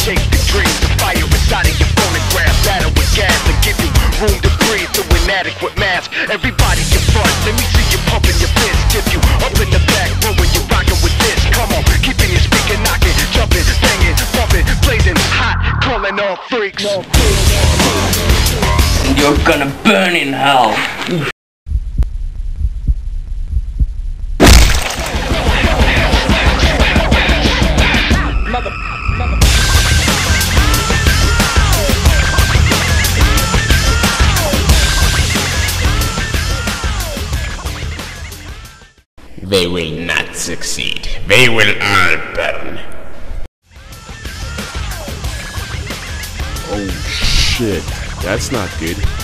chase the dreams. The fire inside of your phonograph, battle with gas to give you room to breathe through inadequate mask. Everybody in front, let me see you pumping your fist. Tip you up in the back room when you're rocking with this. Come on, keeping your speaker knocking, jumping, banging, bumping, blazing hot, calling all freaks. You're gonna burn in hell. They will not succeed. They will all burn. Oh shit, that's not good.